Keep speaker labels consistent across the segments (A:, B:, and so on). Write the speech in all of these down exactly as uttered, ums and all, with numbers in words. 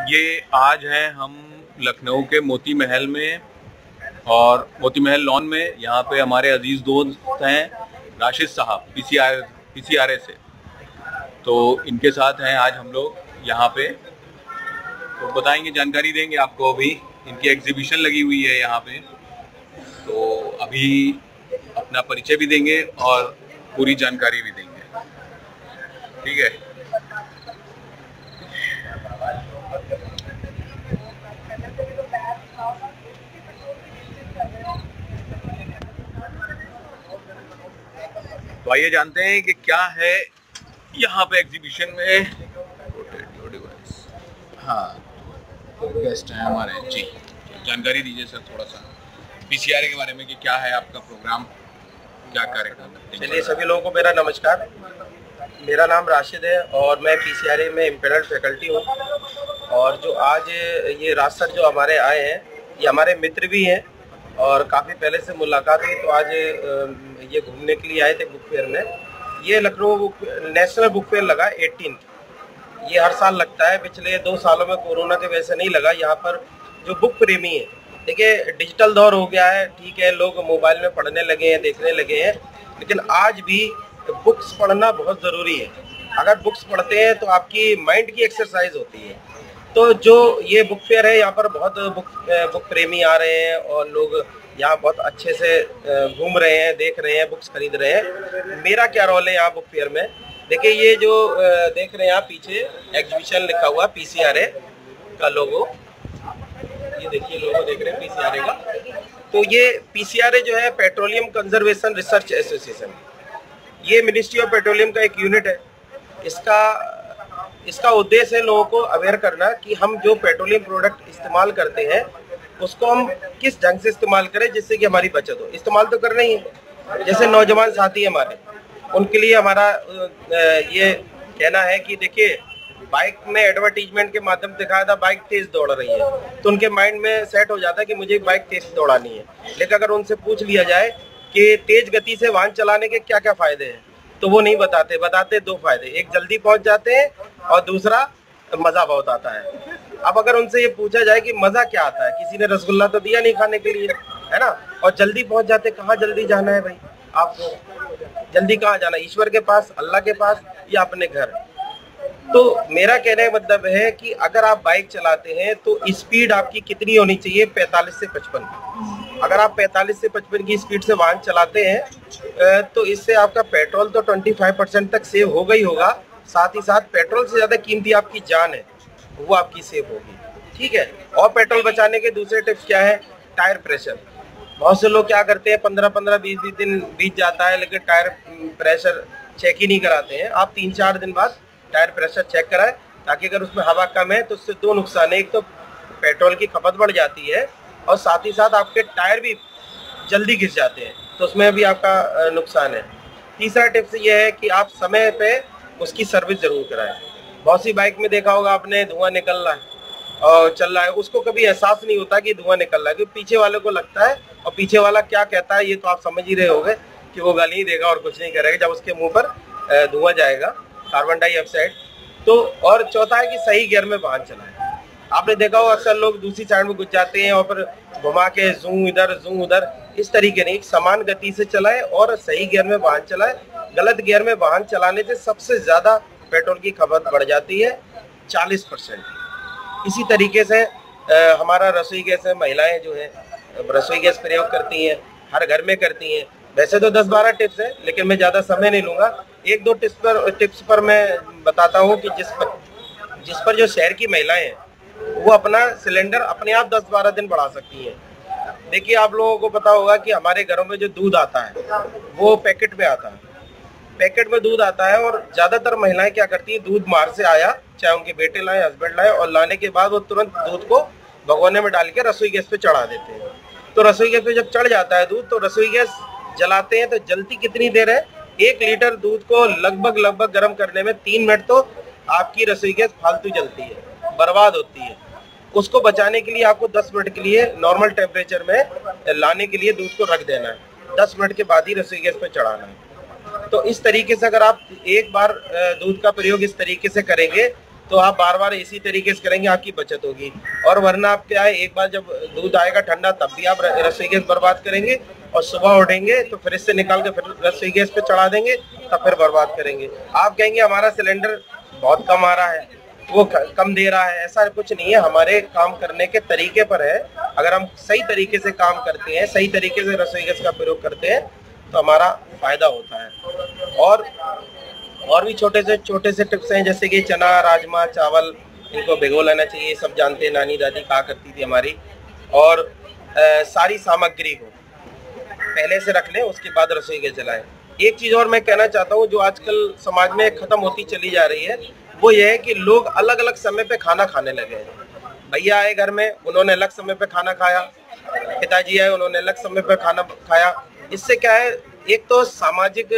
A: ये आज हैं हम लखनऊ के मोती महल में और मोती महल लॉन में। यहाँ पे हमारे अजीज़ दोस्त हैं राशिद साहब पीसीआर पीसीआरए से, तो इनके साथ हैं आज हम लोग यहाँ पे। तो बताएंगे, जानकारी देंगे आपको। अभी इनकी एग्जीबिशन लगी हुई है यहाँ पे, तो अभी अपना परिचय भी देंगे और पूरी जानकारी भी देंगे। ठीक है। तो आइए जानते हैं कि क्या है यहाँ पे एग्जीबिशन में। हाँ, गेस्ट हैं हमारे जी, जानकारी दीजिए सर थोड़ा सा पीसीआरए के बारे में कि क्या है आपका प्रोग्राम, क्या कार्यक्रम।
B: चलिए, सभी लोगों को मेरा नमस्कार। मेरा नाम राशिद है और मैं पीसीआरए में इम्पेरल्ड फैकल्टी हूँ। और जो आज ये राज सर जो हमारे आए हैं, ये हमारे मित्र भी हैं और काफ़ी पहले से मुलाकात हुई, तो आज ये घूमने के लिए आए थे बुक फेयर में। ये लखनऊ नेशनल बुक फेयर लगा एटीन, ये हर साल लगता है। पिछले दो सालों में कोरोना के वजह से नहीं लगा। यहाँ पर जो बुक प्रेमी है, देखिए डिजिटल दौर हो गया है, ठीक है, लोग मोबाइल में पढ़ने लगे हैं, देखने लगे हैं, लेकिन आज भी बुक्स पढ़ना बहुत ज़रूरी है। अगर बुक्स पढ़ते हैं तो आपकी माइंड की एक्सरसाइज होती है। तो जो ये बुक फेयर है, यहाँ पर बहुत बुक बुक प्रेमी आ रहे हैं और लोग यहाँ बहुत अच्छे से घूम रहे हैं, देख रहे हैं, बुक्स खरीद रहे हैं। मेरा क्या रोल है यहाँ बुक फेयर में? देखिए, ये जो देख रहे हैं आप पीछे एग्जीबिशन लिखा हुआ पीसीआरए का लोगो, ये देखिए लोगो देख रहे हैं पीसीआरए का। तो ये पीसीआरए जो है पेट्रोलियम कंजर्वेशन रिसर्च एसोसिएशन, ये मिनिस्ट्री ऑफ पेट्रोलियम का एक यूनिट है। इसका इसका उद्देश्य है लोगों को अवेयर करना कि हम जो पेट्रोलियम प्रोडक्ट इस्तेमाल करते हैं उसको हम किस ढंग से इस्तेमाल करें जिससे कि हमारी बचत हो। इस्तेमाल तो करना ही है। जैसे नौजवान साथी हमारे, उनके लिए हमारा ये कहना है कि देखिए, बाइक में एडवर्टीजमेंट के माध्यम से दिखाया था बाइक तेज दौड़ रही है, तो उनके माइंड में सेट हो जाता है कि मुझे बाइक तेज दौड़ानी है। लेकिन अगर उनसे पूछ लिया जाए कि तेज गति से वाहन चलाने के क्या क्या फायदे हैं, तो वो नहीं बताते। बताते दो फायदे, एक जल्दी पहुंच जाते हैं और दूसरा मज़ा बहुत आता है। अब अगर उनसे ये पूछा जाए कि मज़ा क्या आता है, किसी ने रसगुल्ला तो दिया नहीं खाने के लिए, है ना, और जल्दी पहुंच जाते। कहाँ जल्दी जाना है भाई आपको? जल्दी कहाँ जाना, ईश्वर के पास, अल्लाह के पास, या अपने घर? तो मेरा कहने का मतलब है कि अगर आप बाइक चलाते हैं तो स्पीड आपकी कितनी होनी चाहिए? पैंतालीस से पचपन। अगर आप पैंतालीस से पचपन की स्पीड से वाहन चलाते हैं तो इससे आपका पेट्रोल तो पच्चीस परसेंट तक सेव होगा ही होगा, साथ ही साथ पेट्रोल से ज़्यादा कीमती आपकी जान है, वो आपकी सेव होगी। ठीक है। और पेट्रोल बचाने के दूसरे टिप्स क्या है? Tyre pressure. बहुत से लोग क्या करते हैं, पंद्रह पंद्रह बीस बीस दिन बीत जाता है लेकिन टायर प्रेशर चेक ही नहीं कराते हैं। आप तीन चार दिन बाद टायर प्रेशर चेक कराएं, ताकि अगर उसमें हवा कम है तो उससे दो नुकसान है। एक तो पेट्रोल की खपत बढ़ जाती है और साथ ही साथ आपके टायर भी जल्दी घिस जाते हैं, तो उसमें भी आपका नुकसान है। तीसरा टिप्स ये है कि आप समय पे उसकी सर्विस ज़रूर कराएं। बहुत सी बाइक में देखा होगा आपने, धुआं निकल रहा है और चल रहा है, उसको कभी एहसास नहीं होता कि धुआं निकल रहा है, क्योंकि पीछे वाले को लगता है, और पीछे वाला क्या कहता है ये तो आप समझ ही रहे होंगे कि वो गाली ही देगा और कुछ नहीं करेगा जब उसके मुंह पर धुआं जाएगा, कार्बन डाइऑक्साइड। तो और चौथा है कि सही गियर में वाहन चलाएं। आपने देखा हो अक्सर लोग दूसरी साइड में घुस जाते हैं और फिर घुमा के जूं इधर जूं उधर, इस तरीके नहीं, समान गति से चलाएं और सही गियर में वाहन चलाएं। गलत गियर में वाहन चलाने से सबसे ज़्यादा पेट्रोल की खपत बढ़ जाती है, चालीस परसेंट। इसी तरीके से आ, हमारा रसोई गैस है, महिलाएं जो है रसोई गैस प्रयोग करती हैं, हर घर में करती हैं। वैसे तो दस बारह टिप्स है, लेकिन मैं ज़्यादा समय नहीं लूँगा। एक दो टिप्स पर टिप्स पर मैं बताता हूँ कि जिस पर जिस पर जो शहर की महिलाएं हैं वो अपना सिलेंडर अपने आप दस बारह दिन बढ़ा सकती हैं। देखिए, आप लोगों को पता होगा कि हमारे घरों में जो दूध आता है वो पैकेट में आता है, पैकेट में दूध आता है, और ज़्यादातर महिलाएं क्या करती हैं, दूध मार से आया, चाहे उनके बेटे लाए, हस्बैंड लाए, और लाने के बाद वो तुरंत दूध को भगोने में डाल के रसोई गैस पे चढ़ा देते हैं। तो रसोई गैस पे जब चढ़ जाता है दूध, तो रसोई गैस जलाते हैं तो जलती कितनी देर है? एक लीटर दूध को लगभग लगभग गर्म करने में तीन मिनट तो आपकी रसोई गैस फालतू जलती है, बर्बाद होती है। उसको बचाने के लिए आपको दस मिनट के लिए नॉर्मल टेम्परेचर में लाने के लिए दूध को रख देना है, दस मिनट के बाद ही रसोई गैस पे चढ़ाना है। तो इस तरीके से अगर आप एक बार दूध का प्रयोग इस तरीके से करेंगे तो आप बार बार इसी तरीके से करेंगे, आपकी बचत होगी। और वरना आप क्या है, एक बार जब दूध आएगा ठंडा तब भी आप रसोई गैस बर्बाद करेंगे, और सुबह उठेंगे तो फ्रिज से निकाल के फिर रसोई गैस पे चढ़ा देंगे, तब फिर बर्बाद करेंगे। आप कहेंगे हमारा सिलेंडर बहुत कम आ रहा है, वो कम दे रहा है, ऐसा कुछ नहीं है। हमारे काम करने के तरीके पर है। अगर हम सही तरीके से काम करते हैं, सही तरीके से रसोई गैस का प्रयोग करते हैं, तो हमारा फायदा होता है। और और भी छोटे से छोटे से टिप्स हैं, जैसे कि चना, राजमा, चावल, इनको भिगो लेना चाहिए, सब जानते हैं, नानी दादी कहा करती थी हमारी। और आ, सारी सामग्री को पहले से रख लें, उसके बाद रसोई गैस जलाएं। एक चीज़ और मैं कहना चाहता हूँ, जो आजकल समाज में खत्म होती चली जा रही है, वो ये है कि लोग अलग अलग समय पे खाना खाने लगे हैं। भैया आए घर में, उन्होंने अलग समय पे खाना खाया, पिताजी आए, उन्होंने अलग समय पे खाना खाया। इससे क्या है, एक तो सामाजिक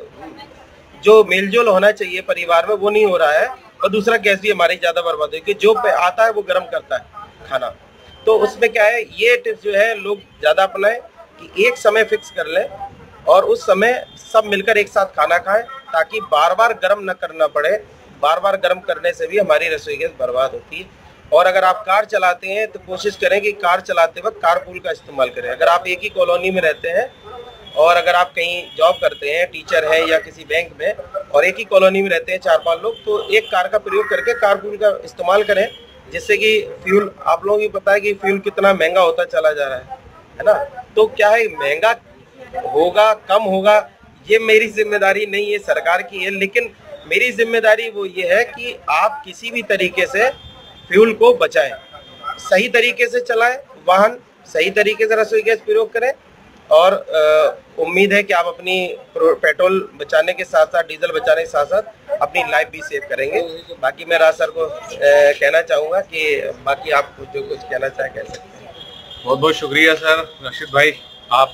B: जो मेलजोल होना चाहिए परिवार में, वो नहीं हो रहा है, और दूसरा गैस भी हमारी ज़्यादा बर्बाद है कि जो आता है वो गर्म करता है खाना। तो उसमें क्या है, ये टिप्स जो है लोग ज़्यादा अपनाएं कि एक समय फिक्स कर लें और उस समय सब मिलकर एक साथ खाना खाएं, ताकि बार बार गर्म न करना पड़े। बार बार गर्म करने से भी हमारी रसोई गैस बर्बाद होती है। और अगर आप कार चलाते हैं तो कोशिश करें कि कार चलाते वक्त कारपूल का इस्तेमाल करें। अगर आप एक ही कॉलोनी में रहते हैं और अगर आप कहीं जॉब करते हैं, टीचर हैं या किसी बैंक में, और एक ही कॉलोनी में रहते हैं चार पांच लोग, तो एक कार का प्रयोग करके कारपूल का इस्तेमाल करें, जिससे कि फ्यूल, आप लोगों को पता है कि फ्यूल कितना महंगा होता चला जा रहा है, है ना। तो क्या है, महंगा होगा, कम होगा, ये मेरी जिम्मेदारी नहीं है, सरकार की है, लेकिन मेरी जिम्मेदारी वो ये है कि आप किसी भी तरीके से फ्यूल को बचाएं, सही तरीके से चलाएं वाहन, सही तरीके से रसोई गैस प्रयोग करें। और उम्मीद है कि आप अपनी पेट्रोल बचाने के साथ साथ, डीजल बचाने के साथ साथ अपनी लाइफ भी सेव करेंगे। बाकी मैं राज सर को आ, कहना चाहूँगा कि बाकी आप जो कुछ कहना चाहें कह सकते हैं।
A: बहुत बहुत शुक्रिया सर राशिद भाई। आप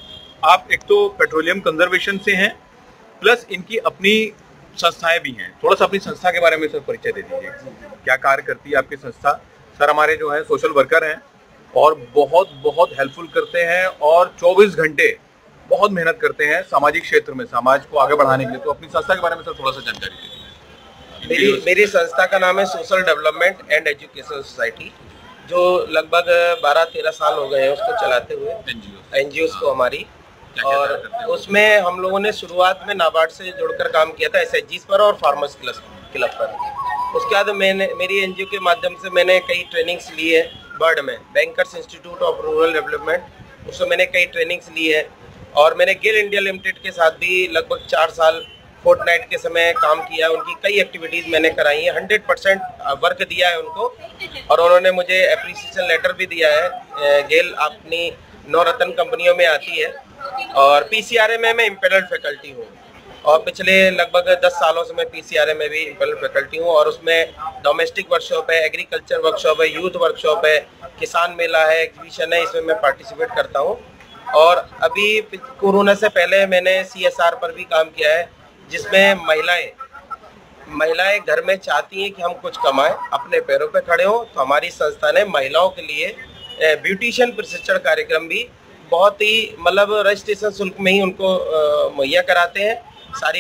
A: आप एक तो पेट्रोलियम कंजर्वेशन से हैं, प्लस इनकी अपनी संस्थाएं भी हैं। थोड़ा सा अपनी संस्था के बारे में सर परिचय दे दीजिए, क्या कार्य करती है आपकी संस्था। सर हमारे जो है सोशल वर्कर हैं और बहुत बहुत हेल्पफुल करते हैं और चौबीस घंटे बहुत मेहनत करते हैं सामाजिक क्षेत्र में, समाज को आगे बढ़ाने के लिए। तो अपनी संस्था के बारे में सर थोड़ा सा जानकारी दीजिए।
B: मेरी मेरी संस्था का नाम है social development and education society, जो लगभग बारह तेरह साल हो गए हैं उसको चलाते हुए, एनजीओ एनजीओ को हमारी। और उसमें हम लोगों ने शुरुआत में नाबार्ड से जुड़कर काम किया था, एसएचजीज पर और फार्मर्स क्लब पर। उसके बाद मैंने मेरी एनजीओ के माध्यम से मैंने कई ट्रेनिंग्स ली है। बर्ड में bankers institute of rural development, उसमें मैंने कई ट्रेनिंग्स ली है। और मैंने गेल इंडिया लिमिटेड के साथ भी लगभग चार साल फोर्टनाइट के समय काम किया। उनकी कई एक्टिविटीज़ मैंने कराई हैं, हंड्रेड परसेंट वर्क दिया है उनको, और उन्होंने मुझे अप्रिसिएशन लेटर भी दिया है। गेल अपनी नौ रत्न कंपनियों में आती है, और पीसीआरए में मैं इम्पेरल्ड फैकल्टी हूँ, और पिछले लगभग दस सालों से मैं पीसीआरए में भी इम्पेरल्ड फैकल्टी हूँ। और उसमें डोमेस्टिक वर्कशॉप है, एग्रीकल्चर वर्कशॉप है, यूथ वर्कशॉप है, किसान मेला है, एग्जीबिशन है, इसमें मैं पार्टिसिपेट करता हूँ। और अभी कोरोना से पहले मैंने सीएसआर पर भी काम किया है, जिसमें महिलाएं महिलाएं घर में चाहती हैं कि हम कुछ कमाएं, अपने पैरों पर खड़े हों। तो हमारी संस्था ने महिलाओं के लिए ब्यूटिशियन प्रशिक्षण कार्यक्रम भी बहुत ही मतलब रजिस्ट्रेशन शुल्क में ही उनको मुहैया कराते हैं, सारी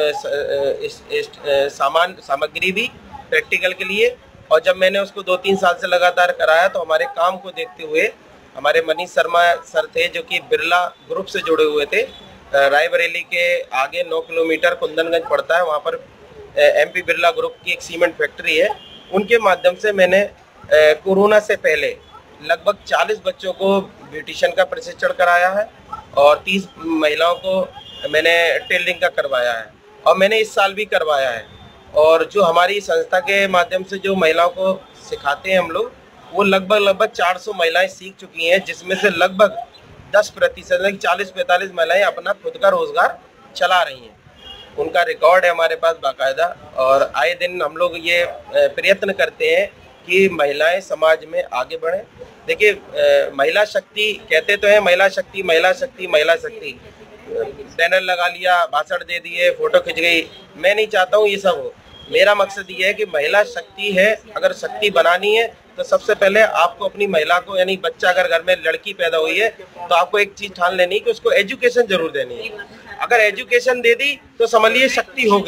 B: इस, इस, सामान सामग्री भी प्रैक्टिकल के लिए। और जब मैंने उसको दो तीन साल से लगातार कराया, तो हमारे काम को देखते हुए हमारे मनीष शर्मा सर थे, जो कि बिरला ग्रुप से जुड़े हुए थे। रायबरेली के आगे नौ किलोमीटर कुंदनगंज पड़ता है, वहाँ पर एमपी बिरला ग्रुप की एक सीमेंट फैक्ट्री है। उनके माध्यम से मैंने कोरोना से पहले लगभग चालीस बच्चों को ब्यूटिशियन का प्रशिक्षण कराया है, और तीस महिलाओं को मैंने टेलरिंग का करवाया है, और मैंने इस साल भी करवाया है। और जो हमारी संस्था के माध्यम से जो महिलाओं को सिखाते हैं हम लोग, वो लगभग लगभग चार सौ महिलाएं सीख चुकी हैं, जिसमें से लगभग दस प्रतिशत चालीस पैंतालीस महिलाएं अपना खुद का रोजगार चला रही हैं। उनका रिकॉर्ड है हमारे पास बाकायदा। और आए दिन हम लोग ये प्रयत्न करते हैं कि महिलाएं समाज में आगे बढ़ें। देखिए, महिला शक्ति कहते तो हैं, महिला शक्ति महिला शक्ति महिला शक्ति, बैनर लगा लिया, भाषण दे दिए, फोटो खिंच गई। मैं नहीं चाहता हूँ ये सब हो। मेरा मकसद ये है कि महिला शक्ति है, अगर शक्ति बनानी है तो सबसे पहले आपको अपनी महिला को, यानी बच्चा अगर घर में लड़की पैदा हुई है, तो आपको एक चीज ठान लेनी कि उसको एजुकेशन जरूर देनी है। अगर एजुकेशन दे दी तो समझ लीजिए शक्ति हो गई।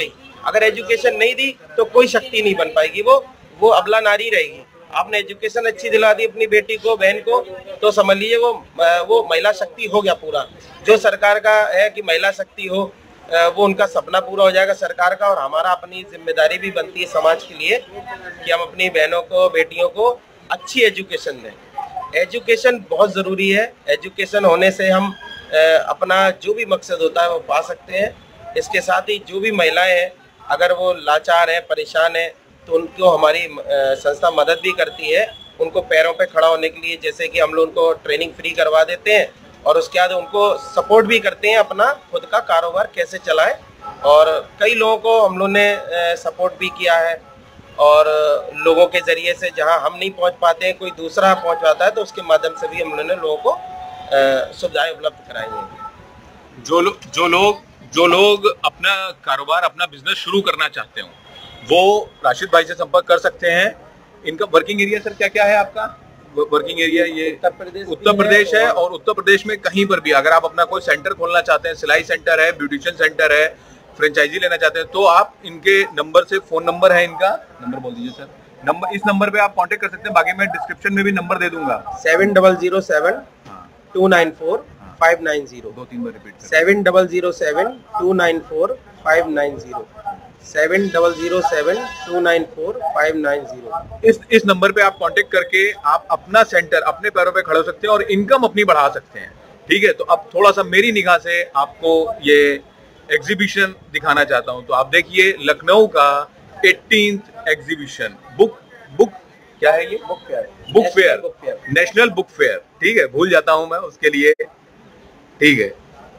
B: अगर एजुकेशन नहीं दी तो कोई शक्ति नहीं बन पाएगी, वो वो अबला नारी रहेगी। आपने एजुकेशन अच्छी दिला दी अपनी बेटी को, बहन को, तो समझ लीजिए वो वो महिला शक्ति हो गया पूरा। जो सरकार का है कि महिला शक्ति हो, वो उनका सपना पूरा हो जाएगा सरकार का। और हमारा अपनी जिम्मेदारी भी बनती है समाज के लिए कि हम अपनी बहनों को, बेटियों को अच्छी एजुकेशन दें। एजुकेशन बहुत ज़रूरी है। एजुकेशन होने से हम अपना जो भी मकसद होता है वो पा सकते हैं। इसके साथ ही जो भी महिलाएं हैं, अगर वो लाचार हैं, परेशान हैं, तो उनको हमारी संस्था मदद भी करती है उनको पैरों पे खड़ा होने के लिए। जैसे कि हम लोग उनको ट्रेनिंग फ्री करवा देते हैं और उसके बाद उनको सपोर्ट भी करते हैं अपना खुद का कारोबार कैसे चलाएं। और कई लोगों को हम लोगों ने सपोर्ट भी किया है, और लोगों के ज़रिए से जहां हम नहीं पहुंच पाते हैं कोई दूसरा पहुंच पाता है, तो उसके माध्यम से भी हम लोगों ने लोगों को सुविधाएं उपलब्ध कराई हैं।
A: जो लो, जो लोग जो लोग अपना कारोबार, अपना बिजनेस शुरू करना चाहते हो, वो राशिद भाई से संपर्क कर सकते हैं। इनका वर्किंग एरिया सर क्या क्या है आपका? वर्किंग एरिया ये
B: उत्तर प्रदेश
A: उत्तर प्रदेश है, और उत्तर प्रदेश में कहीं पर भी अगर आप अपना कोई सेंटर खोलना चाहते हैं, सिलाई सेंटर है, ब्यूटिशियन सेंटर है, फ्रेंचाइजी लेना चाहते हैं, तो आप इनके नंबर से, फोन नंबर है इनका, नंबर बोल दीजिए सर। नंबर, इस नंबर पे आप कांटेक्ट कर सकते हैं। बाकी मैं डिस्क्रिप्शन में भी नंबर दे दूंगा।
B: Seven double zero seven two nine four five nine zero
A: दो तीन बार repeat.
B: Seven double zero seven two nine four five nine zero seven double zero seven two nine four five nine zero.
A: इस इस number पे आप contact करके आप अपना सेंटर अपने पैरों पे खड़े हो सकते हैं और इनकम अपनी बढ़ा सकते हैं। ठीक है, तो अब थोड़ा सा मेरी निगाह से आपको ये एग्जीबिशन दिखाना चाहता हूं। तो आप देखिए, लखनऊ का एटीन्थ एग्जीबिशन, बुक बुक क्या है ये?
B: Book fair.
A: Book fair, national book fair. ठीक है, भूल जाता हूं मैं उसके लिए। ठीक है,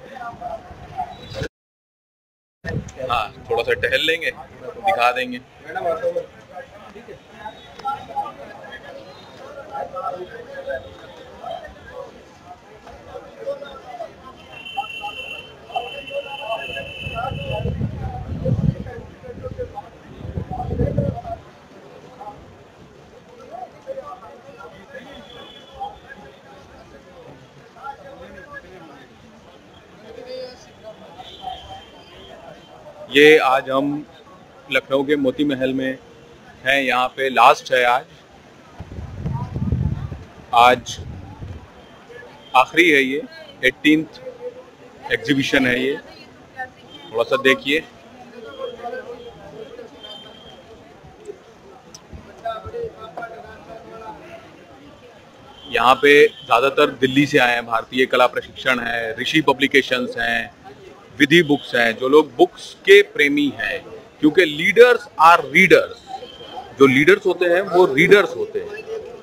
A: हाँ, थोड़ा सा टहल लेंगे, दिखा देंगे। ये आज हम लखनऊ के मोती महल में हैं। यहाँ पे लास्ट है आज आज आखिरी है, ये एटीन्थ एग्जीबिशन है। ये थोड़ा सा देखिए, यहाँ पे ज़्यादातर दिल्ली से आए हैं। भारतीय कला प्रशिक्षण है, ऋषि पब्लिकेशंस हैं, विधि बुक्स हैं। जो लोग बुक्स के प्रेमी हैं, क्योंकि लीडर्स आर रीडर्स, जो लीडर्स होते हैं वो रीडर्स होते हैं।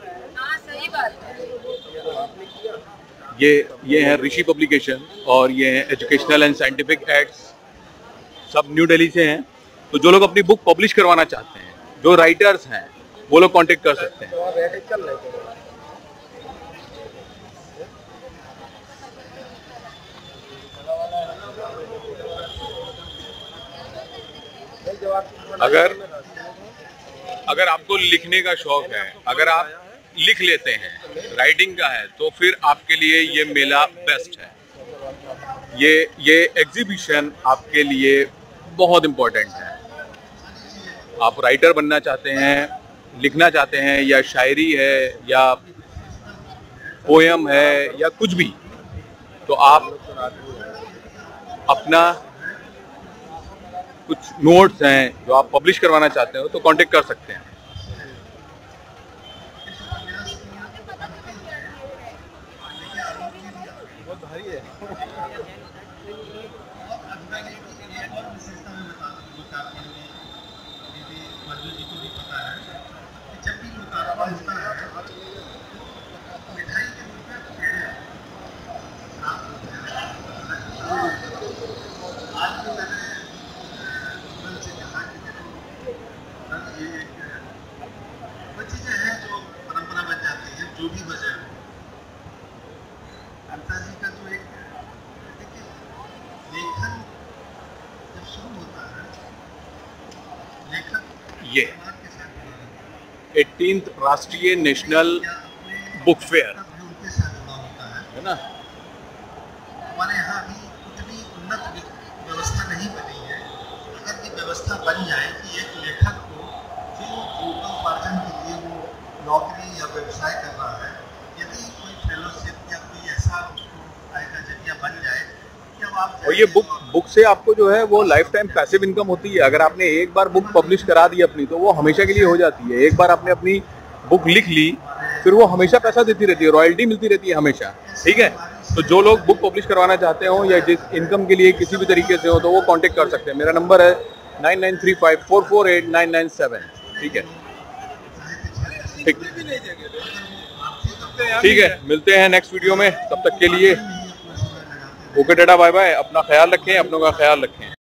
A: ये ये है ऋषि पब्लिकेशन, और ये है एजुकेशनल एंड साइंटिफिक एड्स, सब न्यू दिल्ली से हैं। तो जो लोग अपनी बुक पब्लिश करवाना चाहते हैं, जो राइटर्स हैं, वो लोग कांटेक्ट कर सकते हैं। अगर अगर आपको लिखने का शौक है, अगर आप लिख लेते हैं, राइटिंग का है, तो फिर आपके लिए ये मेला बेस्ट है। ये ये एग्जीबिशन आपके लिए बहुत इम्पोर्टेंट है। आप राइटर बनना चाहते हैं, लिखना चाहते हैं, या शायरी है, या पोयम है, या कुछ भी, तो आप अपना कुछ नोट्स हैं जो आप पब्लिश करवाना चाहते हो, तो कांटेक्ट कर सकते हैं। बहुत भारी है।
C: जो भी वजह हो, अंता जी का जो एक लेखन जब शुरू होता है, लेखन
A: ये एटीन्थ राष्ट्रीय नेशनल बुक फेयर
C: उनके साथ जुड़ा होता है,
A: है ना।
C: हमारे यहाँ अभी उतनी उन्नत व्यवस्था नहीं बनी है। अगर ये व्यवस्था व्यवस्था बन जाए कि एक लेखक को जो जीविकोपार्जन के लिए वो नौकरी या व्यवसाय कर रहा है, यदि कोई फेलोशिप या कोई ऐसा उसको आय का जरिया बन जाए कि अब आप
A: और ये बुक बुक से आपको जो है वो लाइफ टाइम पैसिव इनकम होती है। अगर आपने एक बार बुक पब्लिश करा दी अपनी, तो वो हमेशा के लिए हो जाती है। एक बार आपने अपनी बुक लिख ली, फिर वो हमेशा पैसा देती रहती है, रॉयल्टी मिलती रहती है हमेशा। ठीक है, तो जो लोग बुक पब्लिश करवाना चाहते हो या जिस इनकम के लिए किसी भी तरीके से हो, तो वो कांटेक्ट कर सकते हैं। मेरा नंबर है nine nine three five four four eight nine nine seven. ठीक है, ठीक ठीक है, मिलते हैं नेक्स्ट वीडियो में। तब तक के लिए ओके टाटा बाय बाय। अपना ख्याल रखें, अपनों का ख्याल रखें।